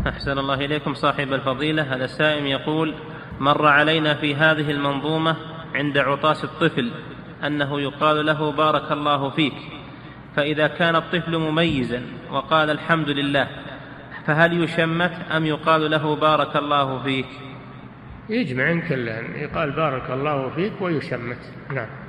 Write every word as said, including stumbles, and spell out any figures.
أحسن الله إليكم صاحب الفضيلة. هذا السائل يقول: مر علينا في هذه المنظومة عند عطاس الطفل أنه يقال له بارك الله فيك، فإذا كان الطفل مميزا وقال الحمد لله فهل يشمت أم يقال له بارك الله فيك؟ يجمع كلهن، يقال بارك الله فيك ويشمت. نعم.